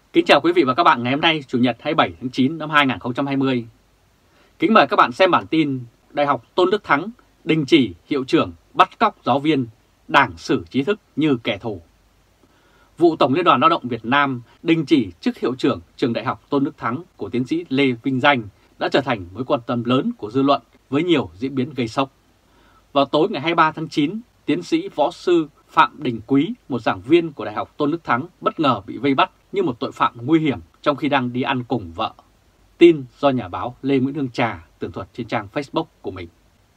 Kính chào quý vị và các bạn ngày hôm nay, Chủ nhật 27 tháng 9 năm 2020. Kính mời các bạn xem bản tin Đại học Tôn Đức Thắng đình chỉ hiệu trưởng bắt cóc giáo viên, đảng xử trí thức như kẻ thù. Vụ Tổng Liên đoàn Lao động Việt Nam đình chỉ chức hiệu trưởng trường Đại học Tôn Đức Thắng của tiến sĩ Lê Vinh Danh đã trở thành mối quan tâm lớn của dư luận với nhiều diễn biến gây sốc. Vào tối ngày 23 tháng 9, tiến sĩ võ sư Phạm Đình Quý, một giảng viên của Đại học Tôn Đức Thắng bất ngờ bị vây bắt như một tội phạm nguy hiểm trong khi đang đi ăn cùng vợ. Tin do nhà báo Lê Nguyễn Hương Trà tường thuật trên trang Facebook của mình.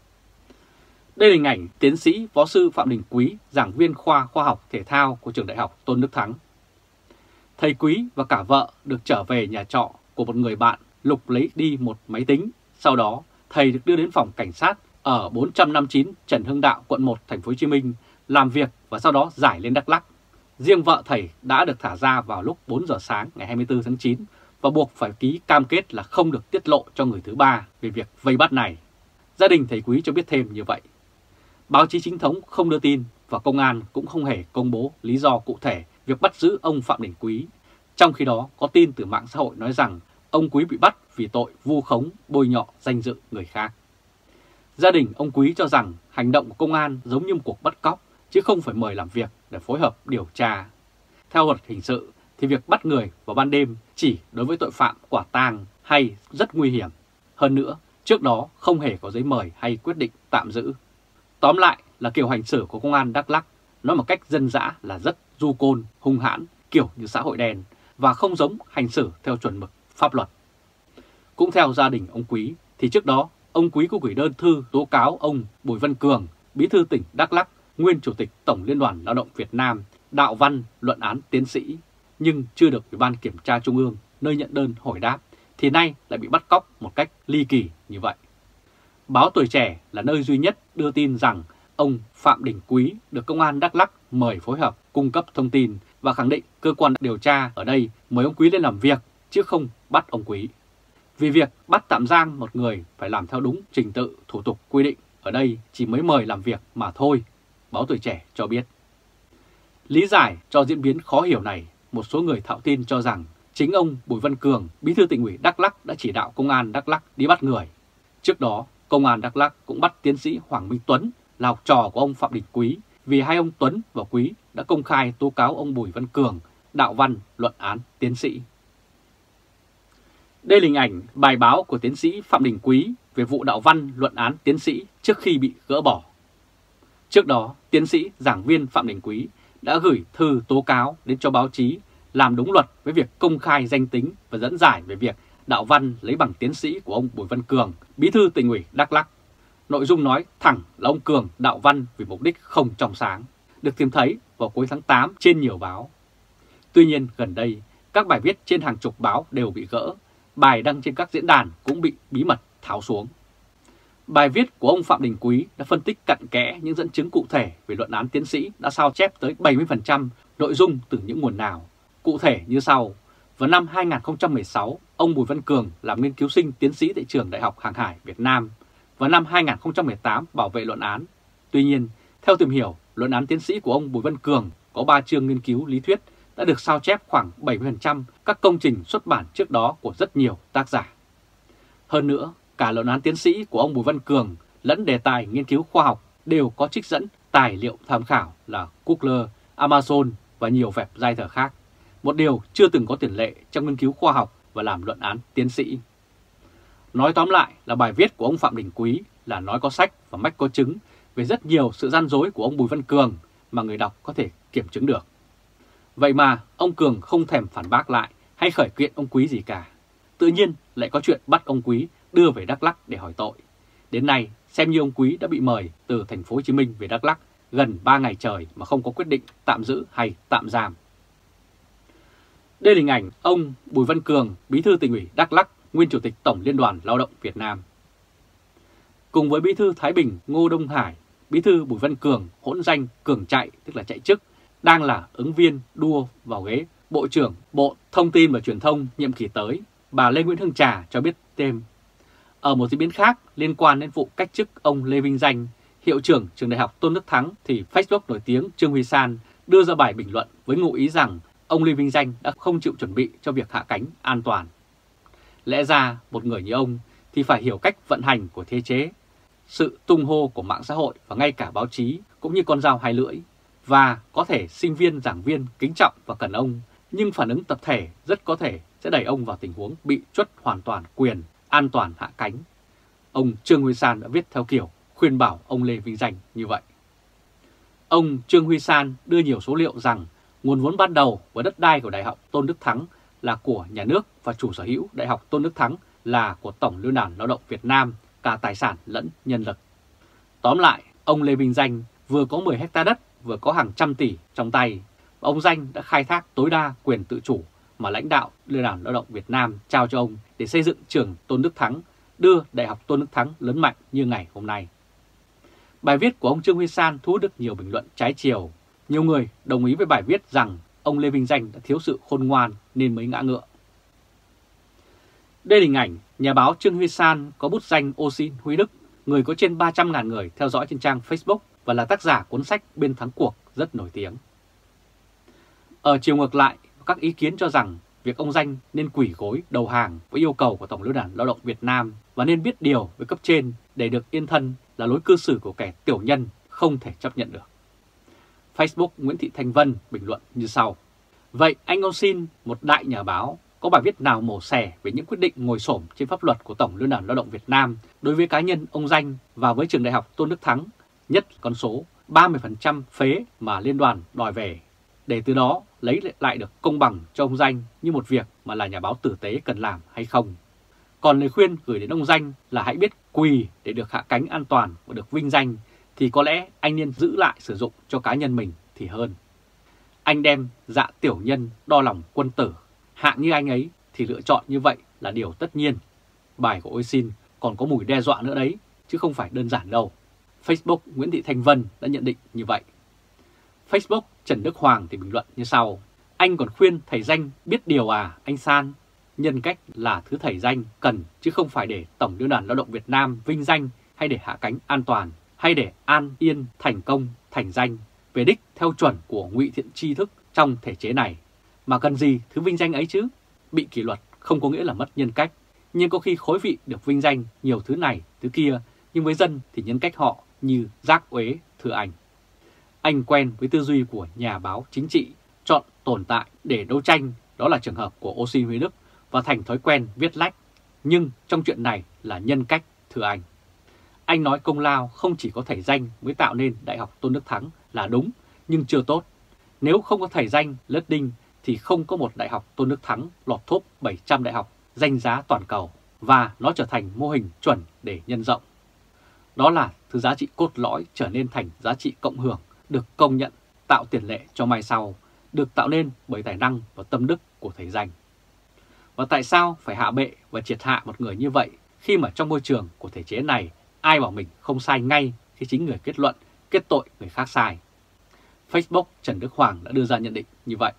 Đây là hình ảnh tiến sĩ võ sư Phạm Đình Quý, giảng viên khoa khoa học thể thao của trường Đại học Tôn Đức Thắng. Thầy Quý và cả vợ được trở về nhà trọ của một người bạn, lục lấy đi một máy tính. Sau đó, thầy được đưa đến phòng cảnh sát ở 459 Trần Hưng Đạo, quận 1, thành phố Hồ Chí Minh làm việc và sau đó giải lên Đắk Lắk. Riêng vợ thầy đã được thả ra vào lúc 4 giờ sáng ngày 24 tháng 9 và buộc phải ký cam kết là không được tiết lộ cho người thứ ba về việc vây bắt này. Gia đình thầy Quý cho biết thêm như vậy. Báo chí chính thống không đưa tin và công an cũng không hề công bố lý do cụ thể việc bắt giữ ông Phạm Đình Quý. Trong khi đó có tin từ mạng xã hội nói rằng ông Quý bị bắt vì tội vu khống, bôi nhọ danh dự người khác. Gia đình ông Quý cho rằng hành động của công an giống như một cuộc bắt cóc chứ không phải mời làm việc để phối hợp điều tra. Theo luật hình sự thì việc bắt người vào ban đêm chỉ đối với tội phạm quả tang hay rất nguy hiểm. Hơn nữa, trước đó không hề có giấy mời hay quyết định tạm giữ. Tóm lại là kiểu hành xử của công an Đắk Lắk nói một cách dân dã là rất du côn, hung hãn, kiểu như xã hội đen và không giống hành xử theo chuẩn mực pháp luật. Cũng theo gia đình ông Quý thì trước đó ông Quý có gửi đơn thư tố cáo ông Bùi Văn Cường, bí thư tỉnh Đắk Lắk, nguyên chủ tịch Tổng Liên đoàn Lao động Việt Nam, đạo văn luận án tiến sĩ, nhưng chưa được Ủy ban Kiểm tra Trung ương nơi nhận đơn hồi đáp, thì nay lại bị bắt cóc một cách ly kỳ như vậy. Báo Tuổi Trẻ là nơi duy nhất đưa tin rằng ông Phạm Đình Quý được công an Đắk Lắk mời phối hợp cung cấp thông tin và khẳng định cơ quan điều tra ở đây mời ông Quý lên làm việc chứ không bắt ông Quý. Vì việc bắt tạm giam một người phải làm theo đúng trình tự thủ tục quy định, ở đây chỉ mới mời làm việc mà thôi, Báo Tuổi Trẻ cho biết. Lý giải cho diễn biến khó hiểu này, một số người thạo tin cho rằng chính ông Bùi Văn Cường, bí thư tỉnh ủy Đắk Lắk đã chỉ đạo công an Đắk Lắk đi bắt người. Trước đó, công an Đắk Lắk cũng bắt tiến sĩ Hoàng Minh Tuấn là học trò của ông Phạm Đình Quý vì hai ông Tuấn và Quý đã công khai tố cáo ông Bùi Văn Cường đạo văn luận án tiến sĩ. Đây là hình ảnh bài báo của tiến sĩ Phạm Đình Quý về vụ đạo văn luận án tiến sĩ trước khi bị gỡ bỏ. Trước đó, tiến sĩ giảng viên Phạm Đình Quý đã gửi thư tố cáo đến cho báo chí làm đúng luật với việc công khai danh tính và dẫn giải về việc đạo văn lấy bằng tiến sĩ của ông Bùi Văn Cường, bí thư tỉnh ủy Đắk Lắk. Nội dung nói thẳng là ông Cường đạo văn vì mục đích không trong sáng, được tìm thấy vào cuối tháng 8 trên nhiều báo. Tuy nhiên, gần đây, các bài viết trên hàng chục báo đều bị gỡ, bài đăng trên các diễn đàn cũng bị bí mật tháo xuống. Bài viết của ông Phạm Đình Quý đã phân tích cặn kẽ những dẫn chứng cụ thể về luận án tiến sĩ đã sao chép tới 70% nội dung từ những nguồn nào. Cụ thể như sau: vào năm 2016, ông Bùi Văn Cường làm nghiên cứu sinh tiến sĩ tại trường Đại học Hàng hải Việt Nam. Vào năm 2018 bảo vệ luận án. Tuy nhiên, theo tìm hiểu, luận án tiến sĩ của ông Bùi Văn Cường có 3 chương nghiên cứu lý thuyết đã được sao chép khoảng 70% các công trình xuất bản trước đó của rất nhiều tác giả. Hơn nữa, cả luận án tiến sĩ của ông Bùi Văn Cường lẫn đề tài nghiên cứu khoa học đều có trích dẫn tài liệu tham khảo là Google, Amazon và nhiều website khác. Một điều chưa từng có tiền lệ trong nghiên cứu khoa học và làm luận án tiến sĩ. Nói tóm lại là bài viết của ông Phạm Đình Quý là nói có sách và mách có chứng về rất nhiều sự gian dối của ông Bùi Văn Cường mà người đọc có thể kiểm chứng được. Vậy mà ông Cường không thèm phản bác lại hay khởi kiện ông Quý gì cả. Tự nhiên lại có chuyện bắt ông Quý đưa về Đắk Lắk để hỏi tội. Đến nay, xem như ông Quý đã bị mời từ thành phố Hồ Chí Minh về Đắk Lắk gần 3 ngày trời mà không có quyết định tạm giữ hay tạm giam. Đây là hình ảnh ông Bùi Văn Cường, bí thư tỉnh ủy Đắk Lắk, nguyên chủ tịch Tổng Liên đoàn Lao động Việt Nam. Cùng với bí thư Thái Bình Ngô Đông Hải, bí thư Bùi Văn Cường hỗn danh Cường chạy, tức là chạy chức, đang là ứng viên đua vào ghế Bộ trưởng Bộ Thông tin và Truyền thông nhiệm kỳ tới. Bà Lê Nguyễn Hương Trà cho biết thêm. Ở một diễn biến khác liên quan đến vụ cách chức ông Lê Vinh Danh, hiệu trưởng trường Đại học Tôn Đức Thắng, thì Facebook nổi tiếng Trương Huy San đưa ra bài bình luận với ngụ ý rằng ông Lê Vinh Danh đã không chịu chuẩn bị cho việc hạ cánh an toàn. Lẽ ra một người như ông thì phải hiểu cách vận hành của thể chế, sự tung hô của mạng xã hội và ngay cả báo chí cũng như con dao hai lưỡi, và có thể sinh viên, giảng viên kính trọng và cần ông, nhưng phản ứng tập thể rất có thể sẽ đẩy ông vào tình huống bị truất hoàn toàn quyền an toàn hạ cánh. Ông Trương Huy San đã viết theo kiểu khuyên bảo ông Lê Vinh Danh như vậy. Ông Trương Huy San đưa nhiều số liệu rằng nguồn vốn ban đầu với đất đai của Đại học Tôn Đức Thắng là của nhà nước và chủ sở hữu Đại học Tôn Đức Thắng là của Tổng Liên đoàn Lao động Việt Nam, cả tài sản lẫn nhân lực. Tóm lại, ông Lê Vinh Danh vừa có 10 hectare đất, vừa có hàng trăm tỷ trong tay. Và ông Danh đã khai thác tối đa quyền tự chủ mà lãnh đạo Liên đoàn Lao động Việt Nam trao cho ông để xây dựng trường Tôn Đức Thắng, đưa Đại học Tôn Đức Thắng lớn mạnh như ngày hôm nay. Bài viết của ông Trương Huy San thu hút được nhiều bình luận trái chiều. Nhiều người đồng ý với bài viết rằng ông Lê Vinh Danh đã thiếu sự khôn ngoan nên mới ngã ngựa. Đây là hình ảnh nhà báo Trương Huy San có bút danh Osin Huy Đức, người có trên 300.000 người theo dõi trên trang Facebook và là tác giả cuốn sách Bên thắng cuộc rất nổi tiếng. Ở chiều ngược lại, các ý kiến cho rằng việc ông Danh nên quỳ gối đầu hàng với yêu cầu của Tổng Liên đoàn Lao động Việt Nam và nên biết điều với cấp trên để được yên thân là lối cư xử của kẻ tiểu nhân không thể chấp nhận được. Facebook Nguyễn Thị Thanh Vân bình luận như sau: vậy anh Osin, một đại nhà báo, có bài viết nào mổ xẻ về những quyết định ngồi xổm trên pháp luật của Tổng Liên đoàn Lao động Việt Nam đối với cá nhân ông Danh và với trường Đại học Tôn Đức Thắng, nhất con số 30% phế mà liên đoàn đòi về, để từ đó lấy lại được công bằng cho ông Danh như một việc mà là nhà báo tử tế cần làm hay không? Còn lời khuyên gửi đến ông Danh là hãy biết quỳ để được hạ cánh an toàn và được vinh danh, thì có lẽ anh nên giữ lại sử dụng cho cá nhân mình thì hơn. Anh đem dạ tiểu nhân đo lòng quân tử, hạng như anh ấy thì lựa chọn như vậy là điều tất nhiên. Bài của Osin còn có mùi đe dọa nữa đấy, chứ không phải đơn giản đâu. Facebook Nguyễn Thị Thanh Vân đã nhận định như vậy. Facebook Trần Đức Hoàng thì bình luận như sau: anh còn khuyên thầy Danh biết điều à anh San? Nhân cách là thứ thầy Danh cần, chứ không phải để Tổng Liên đoàn Lao động Việt Nam vinh danh hay để hạ cánh an toàn, hay để an yên thành công thành danh về đích theo chuẩn của ngụy thiện tri thức trong thể chế này. Mà cần gì thứ vinh danh ấy chứ? Bị kỷ luật không có nghĩa là mất nhân cách, nhưng có khi khối vị được vinh danh nhiều thứ này thứ kia, nhưng với dân thì nhân cách họ như rác uế, thưa anh. Anh quen với tư duy của nhà báo chính trị, chọn tồn tại để đấu tranh, đó là trường hợp của Osin Huy Đức, và thành thói quen viết lách. Nhưng trong chuyện này là nhân cách, thưa anh. Anh nói công lao không chỉ có thầy Danh mới tạo nên Đại học Tôn Đức Thắng là đúng, nhưng chưa tốt. Nếu không có thầy Danh lết đinh thì không có một Đại học Tôn Đức Thắng lọt top 700 đại học danh giá toàn cầu, và nó trở thành mô hình chuẩn để nhân rộng. Đó là thứ giá trị cốt lõi trở nên thành giá trị cộng hưởng, được công nhận, tạo tiền lệ cho mai sau, được tạo nên bởi tài năng và tâm đức của thầy Danh. Và tại sao phải hạ bệ và triệt hạ một người như vậy khi mà trong môi trường của thể chế này ai bảo mình không sai ngay khi chính người kết luận, kết tội người khác sai? Facebook Trần Đức Hoàng đã đưa ra nhận định như vậy.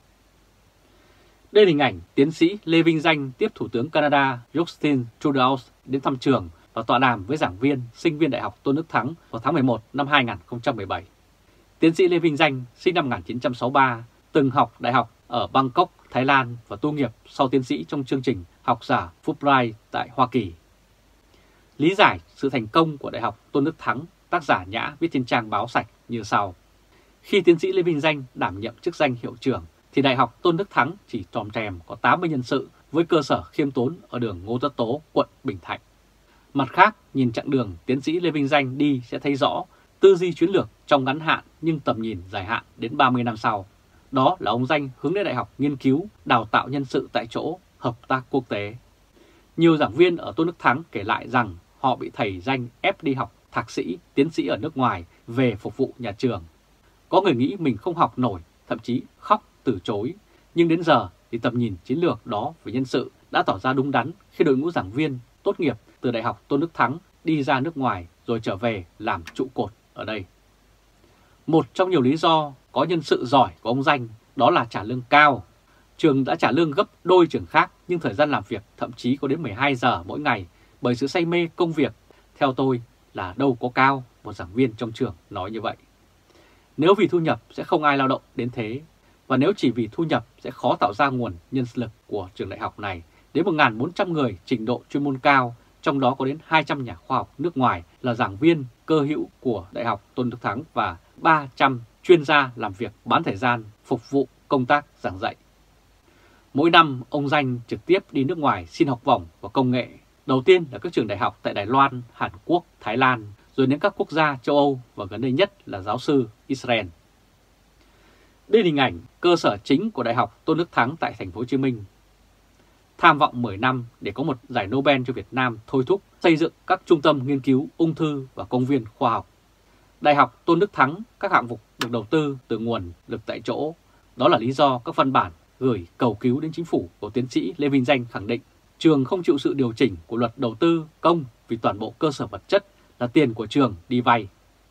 Đây là hình ảnh tiến sĩ Lê Vinh Danh tiếp Thủ tướng Canada Justin Trudeau đến thăm trường và tọa đàm với giảng viên, sinh viên Đại học Tôn Đức Thắng vào tháng 11 năm 2017. Tiến sĩ Lê Vinh Danh sinh năm 1963, từng học đại học ở Bangkok, Thái Lan và tu nghiệp sau tiến sĩ trong chương trình học giả Fulbright tại Hoa Kỳ. Lý giải sự thành công của Đại học Tôn Đức Thắng, tác giả Nhã viết trên trang Báo Sạch như sau: khi tiến sĩ Lê Vinh Danh đảm nhiệm chức danh hiệu trưởng thì Đại học Tôn Đức Thắng chỉ tròm trèm có 80 nhân sự với cơ sở khiêm tốn ở đường Ngô Tất Tố, quận Bình Thạnh. Mặt khác, nhìn chặng đường tiến sĩ Lê Vinh Danh đi sẽ thấy rõ tư duy chiến lược trong ngắn hạn nhưng tầm nhìn dài hạn đến 30 năm sau. Đó là ông Danh hướng đến đại học nghiên cứu, đào tạo nhân sự tại chỗ, hợp tác quốc tế. Nhiều giảng viên ở Tôn Đức Thắng kể lại rằng họ bị thầy Danh ép đi học thạc sĩ, tiến sĩ ở nước ngoài về phục vụ nhà trường. Có người nghĩ mình không học nổi, thậm chí khóc từ chối. Nhưng đến giờ thì tầm nhìn chiến lược đó về nhân sự đã tỏ ra đúng đắn khi đội ngũ giảng viên tốt nghiệp từ Đại học Tôn Đức Thắng đi ra nước ngoài rồi trở về làm trụ cột ở đây. Một trong nhiều lý do có nhân sự giỏi của ông Danh đó là trả lương cao. Trường đã trả lương gấp đôi trường khác nhưng thời gian làm việc thậm chí có đến 12 giờ mỗi ngày bởi sự say mê công việc. Theo tôi là đâu có cao, một giảng viên trong trường nói như vậy. Nếu vì thu nhập sẽ không ai lao động đến thế. và nếu chỉ vì thu nhập sẽ khó tạo ra nguồn nhân lực của trường đại học này đến 1.400 người trình độ chuyên môn cao, trong đó có đến 200 nhà khoa học nước ngoài là giảng viên cơ hữu của Đại học Tôn Đức Thắng và 300 chuyên gia làm việc bán thời gian phục vụ công tác giảng dạy. Mỗi năm, ông Danh trực tiếp đi nước ngoài xin học bổng và công nghệ. Đầu tiên là các trường đại học tại Đài Loan, Hàn Quốc, Thái Lan, rồi đến các quốc gia châu Âu và gần đây nhất là giáo sư Israel. Đây là hình ảnh cơ sở chính của Đại học Tôn Đức Thắng tại thành phố Hồ Chí Minh. Tham vọng 10 năm để có một giải Nobel cho Việt Nam thôi thúc xây dựng các trung tâm nghiên cứu ung thư và công viên khoa học. Đại học Tôn Đức Thắng, các hạng mục được đầu tư từ nguồn lực tại chỗ. Đó là lý do các văn bản gửi cầu cứu đến chính phủ của tiến sĩ Lê Vinh Danh khẳng định trường không chịu sự điều chỉnh của luật đầu tư công vì toàn bộ cơ sở vật chất là tiền của trường đi vay.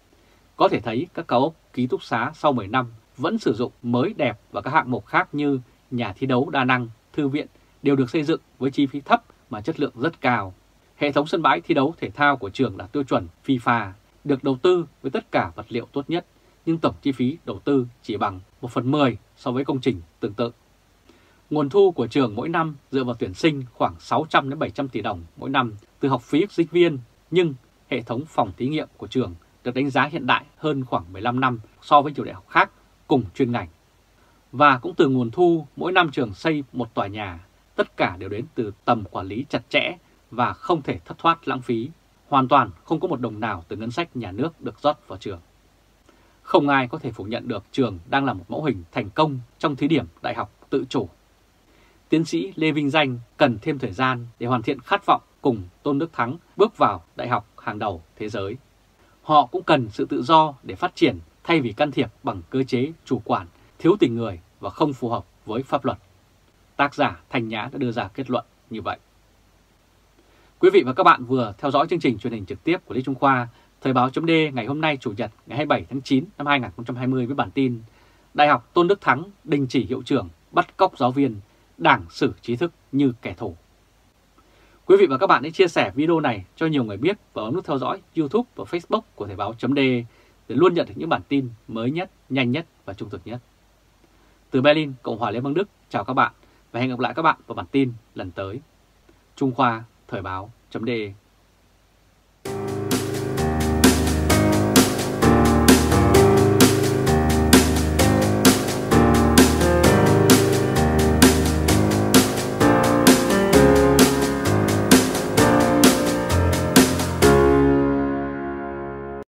Có thể thấy các cao ốc ký túc xá sau 10 năm vẫn sử dụng mới đẹp và các hạng mục khác như nhà thi đấu đa năng, thư viện đều được xây dựng với chi phí thấp mà chất lượng rất cao. Hệ thống sân bãi thi đấu thể thao của trường đạt tiêu chuẩn FIFA, được đầu tư với tất cả vật liệu tốt nhất, nhưng tổng chi phí đầu tư chỉ bằng 1/10 so với công trình tương tự. Nguồn thu của trường mỗi năm dựa vào tuyển sinh khoảng 600 đến 700 tỷ đồng mỗi năm từ học phí sinh viên, nhưng hệ thống phòng thí nghiệm của trường được đánh giá hiện đại hơn khoảng 15 năm so với nhiều đại học khác cùng chuyên ngành. Và cũng từ nguồn thu, mỗi năm trường xây một tòa nhà, tất cả đều đến từ tầm quản lý chặt chẽ và không thể thất thoát lãng phí. Hoàn toàn không có một đồng nào từ ngân sách nhà nước được rót vào trường. Không ai có thể phủ nhận được trường đang là một mẫu hình thành công trong thí điểm đại học tự chủ. Tiến sĩ Lê Vinh Danh cần thêm thời gian để hoàn thiện khát vọng cùng Tôn Đức Thắng bước vào đại học hàng đầu thế giới. Họ cũng cần sự tự do để phát triển thay vì can thiệp bằng cơ chế chủ quản, thiếu tình người và không phù hợp với pháp luật. Tác giả Thanh Nhã đã đưa ra kết luận như vậy. Quý vị và các bạn vừa theo dõi chương trình truyền hình trực tiếp của Lê Trung Khoa, Thời báo .d ngày hôm nay Chủ nhật ngày 27 tháng 9 năm 2020 với bản tin Đại học Tôn Đức Thắng đình chỉ hiệu trưởng bắt cóc giáo viên, đảng xử trí thức như kẻ thù. Quý vị và các bạn hãy chia sẻ video này cho nhiều người biết và ấn nút theo dõi YouTube và Facebook của Thời báo .d để luôn nhận được những bản tin mới nhất, nhanh nhất và trung thực nhất. Từ Berlin, Cộng hòa Liên bang Đức, chào các bạn và hẹn gặp lại các bạn vào bản tin lần tới. Trung Khoa, Thời báo .d